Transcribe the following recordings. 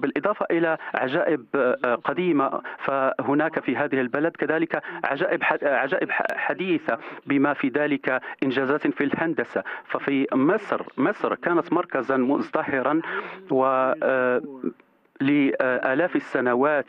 بالإضافة إلى عجائب قديمة، فهناك في هذه البلد كذلك عجائب حديثة، بما في ذلك إنجازات في الهندسة. ففي مصر كانت مركزا مزدهرا و لآلاف السنوات،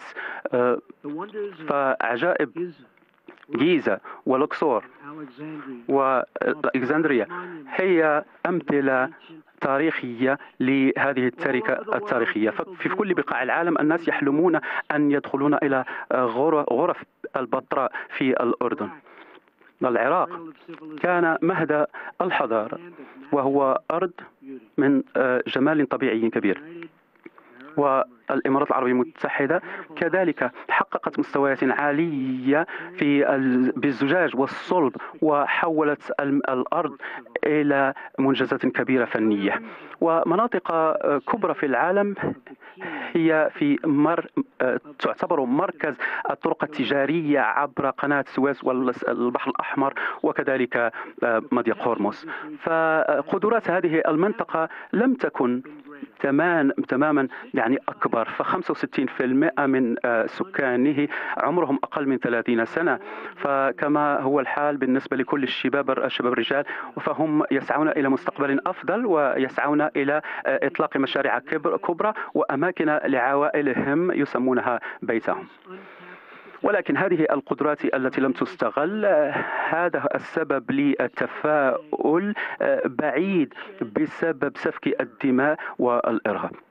فعجائب جيزة ولوكسور والإكسندرية هي أمثلة تاريخية لهذه التركة التاريخية. في كل بقاع العالم الناس يحلمون أن يدخلون إلى غرف البتراء في الأردن. العراق كان مهد الحضارة، وهو أرض من جمال طبيعي كبير. والإمارات العربية المتحدة كذلك حققت مستويات عالية بالزجاج والصلب، وحولت الأرض إلى منجزات كبيرة فنية. ومناطق كبرى في العالم هي تعتبر مركز الطرق التجارية عبر قناة السويس والبحر الأحمر، وكذلك مضيق هرمز. فقدرات هذه المنطقة لم تكن تماما أكبر، ف65% من سكانه عمرهم أقل من 30 سنة. فكما هو الحال بالنسبة لكل الشباب الرجال، فهم يسعون إلى مستقبل أفضل، ويسعون إلى إطلاق مشاريع كبرى وأماكن لعوائلهم يسمونها بيتهم. ولكن هذه القدرات التي لم تستغل، هذا السبب للتفاؤل بعيد بسبب سفك الدماء والإرهاب.